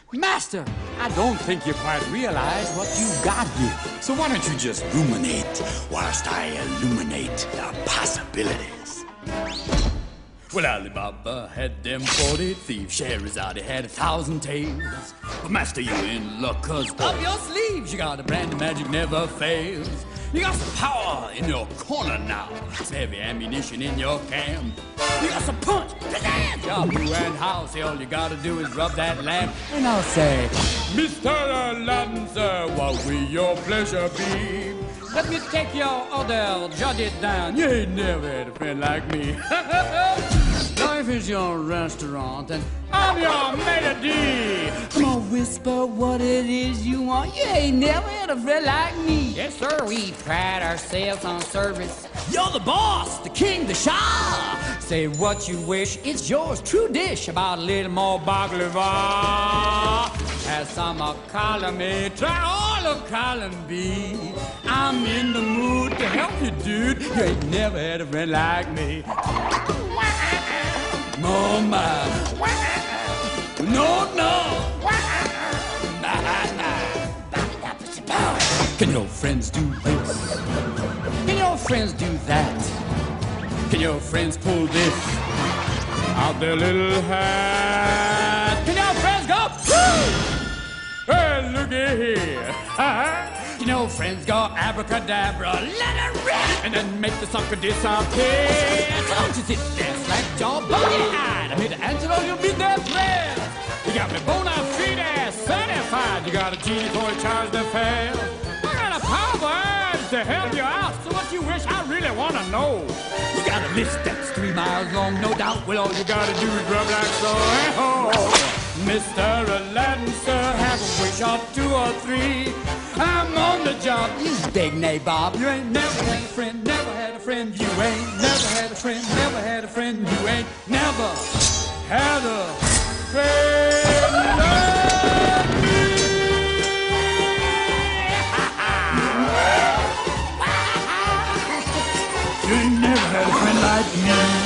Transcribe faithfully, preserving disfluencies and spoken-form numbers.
Master, I don't think you quite realize what you've got here. So why don't you just ruminate whilst I illuminate the possibilities? Well, Alibaba had them forty thieves, Scheherazade had a thousand tales. But master, you in luck, cause up your sleeves you got a brand of magic never fails. You got some power in your corner now, some heavy ammunition in your camp. You got some punch, pizzazz, your blue and house. All you gotta do is rub that lamp, and I'll say, Mister Aladdin, sir, what will your pleasure be? Let me take your order, jot it down. You ain't never had a friend like me. Life is your restaurant, and I'm your maitre d'. Come on, whisper what it is you want. You ain't never had a friend like me. Yes, sir, we pride ourselves on service. You're the boss, the king, the shah. Say what you wish, it's yours, true dish. About a little more baklava. Have some of column A, try all of column B. I'm in the mood to help you, dude. You ain't never had a friend like me. Oh my. No, no. Can your friends do this? Can your friends do that? Can your friends pull this out their little hat? Can your friends go, woo! Hey, looky here. You know, friends go abracadabra, let it rip, and then make the sucker disappear. So don't you sit there, slack jaw, buggy-eyed. I'm here to answer all your business prayers. You got me bona fide, certified. You got a genie for a charge to fail. I got a power urge to help you out. So what you wish, I really want to know. You got a list that's three miles long, no doubt. Well, all you gotta do is rub like so. Oh, Mister Aladdin, sir, have a wish or two or three. I'm on the job, you big nabob. You ain't never had a friend, never had a friend. You ain't never had a friend, never had a friend. You ain't never had a friend like me. You ain't never had a friend like me.